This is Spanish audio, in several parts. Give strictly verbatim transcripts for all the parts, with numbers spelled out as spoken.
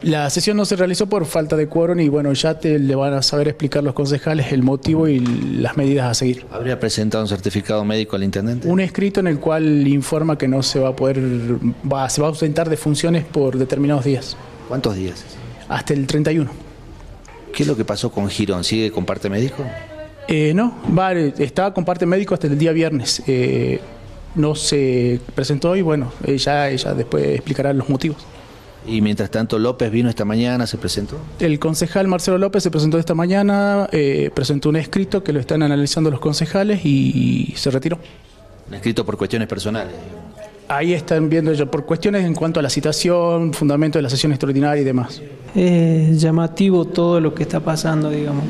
La sesión no se realizó por falta de quórum y bueno, ya te le van a saber explicar los concejales el motivo y las medidas a seguir. ¿Habría presentado un certificado médico al intendente? Un escrito en el cual informa que no se va a poder, va, se va a ausentar de funciones por determinados días. ¿Cuántos días? Hasta el treinta y uno. ¿Qué es lo que pasó con Girón? ¿Sigue con parte médico? Eh, no, va, estaba con parte médico hasta el día viernes. Eh, no se presentó y bueno, ella, ella después explicará los motivos. Y mientras tanto López vino esta mañana, se presentó. El concejal Marcelo López se presentó esta mañana, eh, presentó un escrito que lo están analizando los concejales y se retiró. Un escrito por cuestiones personales. Ahí están viendo ellos por cuestiones en cuanto a la citación, fundamento de la sesión extraordinaria y demás. Es llamativo todo lo que está pasando, digamos.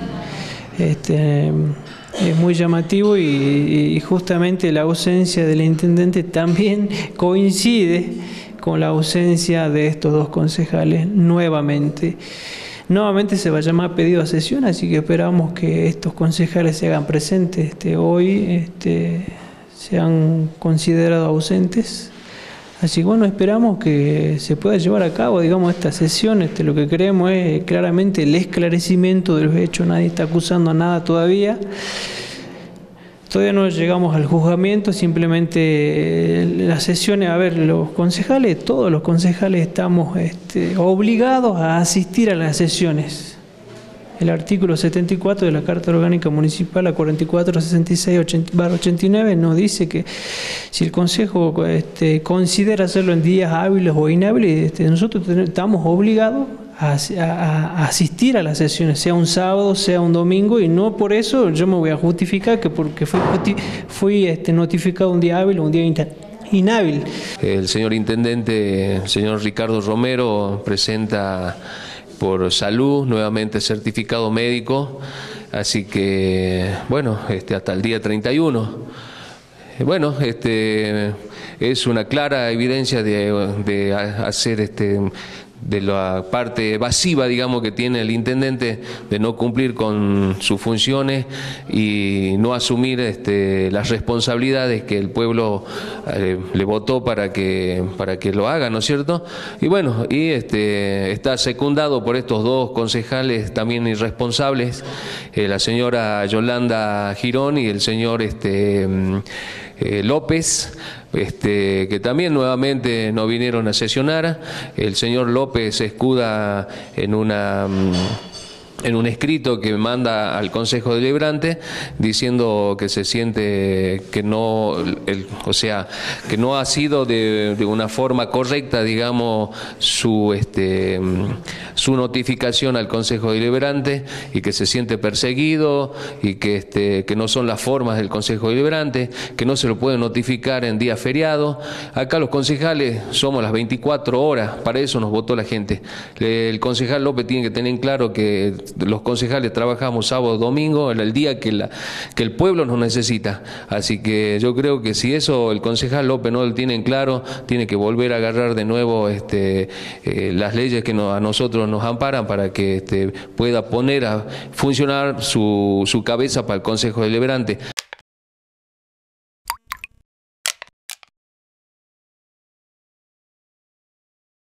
Este, es muy llamativo y, y justamente la ausencia del intendente también coincide con la ausencia de estos dos concejales nuevamente. Nuevamente se va a llamar pedido a sesión, así que esperamos que estos concejales se hagan presentes este, hoy, este, sean considerados ausentes. Así que bueno, esperamos que se pueda llevar a cabo, digamos, esta sesión. Este, lo que queremos es claramente el esclarecimiento de los hechos, nadie está acusando a nada todavía. Todavía no llegamos al juzgamiento, simplemente las sesiones, a ver, los concejales, todos los concejales estamos este, obligados a asistir a las sesiones. El artículo setenta y cuatro de la Carta Orgánica Municipal, la cuarenta y cuatro sesenta y seis barra ochenta y nueve, nos dice que si el Consejo este, considera hacerlo en días hábiles o inhábiles, este, nosotros estamos obligados A, a, a asistir a las sesiones, sea un sábado, sea un domingo, y no por eso yo me voy a justificar que porque fui, fui este, notificado un día hábil o un día inhábil. El señor intendente, el señor Ricardo Romero, presenta por salud nuevamente certificado médico, así que bueno, este, hasta el día treinta y uno. Bueno, este, es una clara evidencia de, de hacer este de la parte evasiva, digamos, que tiene el intendente de no cumplir con sus funciones y no asumir este, las responsabilidades que el pueblo eh, le votó para que para que lo haga, ¿no es cierto? Y bueno, y este está secundado por estos dos concejales también irresponsables, eh, la señora Yolanda Girón y el señor este eh, López, este, que también nuevamente no vinieron a sesionar. El señor López se escuda en una en un escrito que manda al Consejo Deliberante diciendo que se siente que no, el, o sea, que no ha sido de, de una forma correcta, digamos, su este su notificación al Consejo Deliberante y que se siente perseguido y que este que no son las formas del Consejo Deliberante, que no se lo puede notificar en día feriado. Acá los concejales somos las veinticuatro horas, para eso nos votó la gente. El concejal López tiene que tener en claro que los concejales trabajamos sábado, domingo, en el día que, la, que el pueblo nos necesita. Así que yo creo que si eso el concejal López no lo tiene en claro, tiene que volver a agarrar de nuevo este, eh, las leyes que no, a nosotros nos amparan para que este, pueda poner a funcionar su, su cabeza para el Consejo Deliberante.